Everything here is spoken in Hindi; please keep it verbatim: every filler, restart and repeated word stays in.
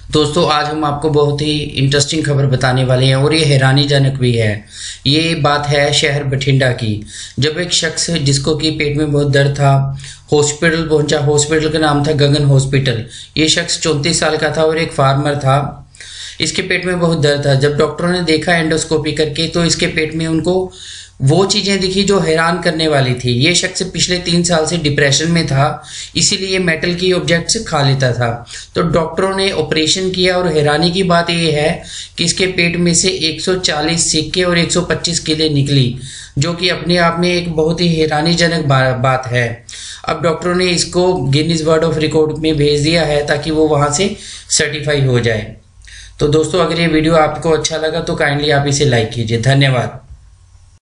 दोस्तों आज हम आपको बहुत ही इंटरेस्टिंग खबर बताने वाले हैं और ये हैरानीजनक भी है। ये बात है शहर बठिंडा की, जब एक शख्स जिसको कि पेट में बहुत दर्द था हॉस्पिटल पहुंचा। हॉस्पिटल का नाम था गगन हॉस्पिटल। ये शख्स चौंतीस साल का था और एक फार्मर था। इसके पेट में बहुत दर्द था। जब डॉक्टरों ने देखा एंडोस्कोपी करके तो इसके पेट में उनको वो चीजें दिखी जो हैरान करने वाली थी। ये शख्स पिछले तीन साल से डिप्रेशन में था, इसीलिए मेटल की ऑब्जेक्ट्स खा लेता था। तो डॉक्टरों ने ऑपरेशन किया और हैरानी की बात यह है कि इसके पेट में से एक सौ चालीस सिक्के और एक सौ पच्चीस किले निकली, जो कि अपने आप में एक बहुत ही हैरानीजनक बात है। अब डॉक्टरों ने इसको गिनीज वर्ल्ड ऑफ रिकॉर्ड में भेज दिया है ताकि वो वहां से सर्टिफाई हो जाए। तो दोस्तों अगर ये वीडियो आपको अच्छा लगा तो काइंडली आप इसे लाइक कीजिए। धन्यवाद।